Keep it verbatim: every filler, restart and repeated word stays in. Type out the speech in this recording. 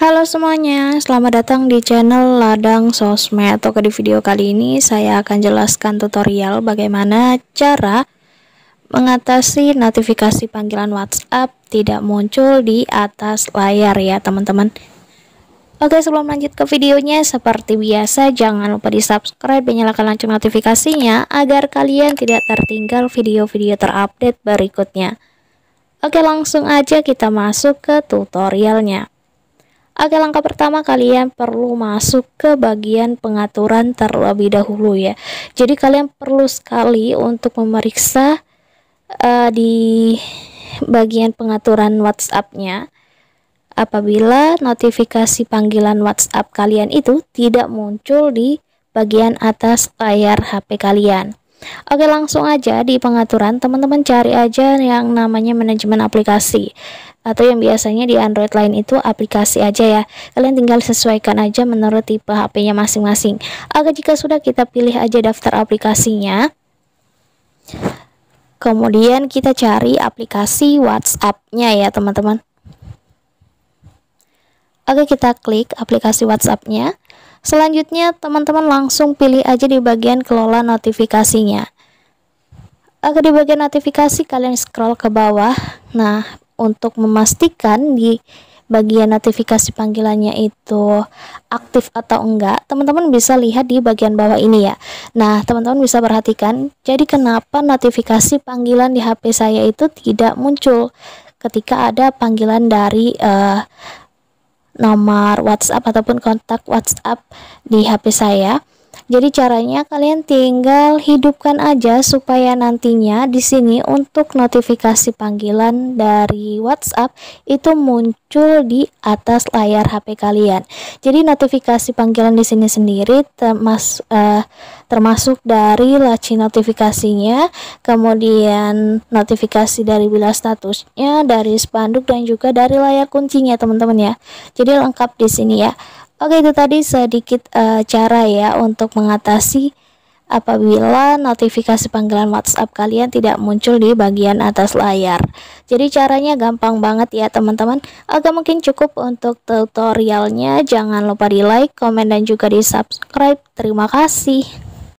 Halo semuanya, selamat datang di channel Ladang Sosmed. Oke, di video kali ini saya akan jelaskan tutorial bagaimana cara mengatasi notifikasi panggilan WhatsApp tidak muncul di atas layar ya teman-teman. Oke, sebelum lanjut ke videonya, seperti biasa jangan lupa di subscribe dan nyalakan lonceng notifikasinya agar kalian tidak tertinggal video-video terupdate berikutnya. Oke, langsung aja kita masuk ke tutorialnya. Oke, langkah pertama kalian perlu masuk ke bagian pengaturan terlebih dahulu ya. Jadi kalian perlu sekali untuk memeriksa uh, di bagian pengaturan WhatsApp-nya apabila notifikasi panggilan WhatsApp kalian itu tidak muncul di bagian atas layar H P kalian. Oke, langsung aja di pengaturan teman-teman cari aja yang namanya manajemen aplikasi, atau yang biasanya di Android lain itu aplikasi aja ya. Kalian tinggal sesuaikan aja menurut tipe H P-nya masing-masing. Oke, jika sudah kita pilih aja daftar aplikasinya. Kemudian kita cari aplikasi WhatsApp-nya ya teman-teman. Oke, kita klik aplikasi WhatsApp-nya. Selanjutnya teman-teman langsung pilih aja di bagian kelola notifikasinya. Oke, di bagian notifikasi kalian scroll ke bawah. Nah, untuk memastikan di bagian notifikasi panggilannya itu aktif atau enggak, teman-teman bisa lihat di bagian bawah ini ya. Nah, teman-teman bisa perhatikan, jadi kenapa notifikasi panggilan di H P saya itu tidak muncul ketika ada panggilan dari uh, nomor WhatsApp ataupun kontak WhatsApp di H P saya. Jadi caranya kalian tinggal hidupkan aja supaya nantinya di sini untuk notifikasi panggilan dari WhatsApp itu muncul di atas layar H P kalian. Jadi notifikasi panggilan di sini sendiri termas uh, termasuk dari laci notifikasinya, kemudian notifikasi dari bilas statusnya, dari spanduk dan juga dari layar kuncinya teman-teman ya. Jadi lengkap di sini ya. Oke, itu tadi sedikit uh, cara ya untuk mengatasi apabila notifikasi panggilan WhatsApp kalian tidak muncul di bagian atas layar. Jadi caranya gampang banget ya teman-teman. Oke, mungkin cukup untuk tutorialnya. Jangan lupa di like, komen, dan juga di subscribe. Terima kasih.